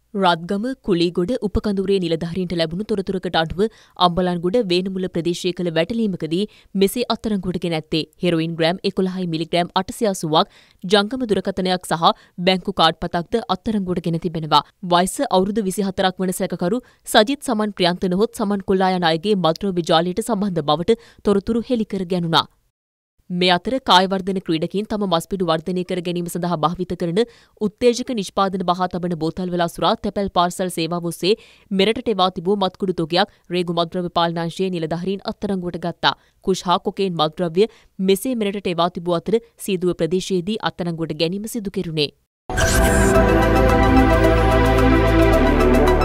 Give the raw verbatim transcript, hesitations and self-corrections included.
රත්ගම කුලීගොඩ උපකඳුරේ නිලධාරීන්ට ලැබුණු තොරතුරකට අනුව අම්බලන්ගොඩ වේනමුල ප්‍රදේශයේ කළ වැටලීමකදී මෙසේ අත්අඩංගුවට ගෙන ඇත්තේ හෙරොයින් ග්‍රෑම් එකොළහයි මිලිග්‍රෑම් අටසිය අසූවක් ජංගම දුරකථනයක් සහ බැංකු කාඩ් පතක්ද අත්අඩංගුවට ගෙන තිබෙනවා. වයස අවුරුදු විසිහතරක් වන සැකකරු සජිත් සමන් ප්‍රියන්ත නොහොත් සමන් කොල්ලා යන අයගේ මත්ද්‍රව්‍ය ජාලයට සම්බන්ධ බවට තොරතුරු හෙළි කර ගැනුණා. මේ අතර කායවර්ධන ක්‍රීඩකයින් තම මස්පිඩු වර්ධනය කර ගැනීම සඳහා භාවිත කරන උත්තේජක නිෂ්පාදන බහා තබන බෝතල්වල අසුරා තැපැල් පාර්සල් සේවාව ඔස්සේ මෙරටට එවා තිබූ මත්කුඩු තොගයක් රේගු මත්ද්‍රව්‍ය පාලනාංශයේ නිලධාරීන් අත්අඩංගුවට ගත්තා. කුෂ් හා කොකේන් මත්ද්‍රව්‍ය මෙසේ මෙරටට එවා තිබූ අතර සීදුව ප්‍රදේශයේදී අත්අඩංගුවට ගැනීම සිදු කෙරුණේ.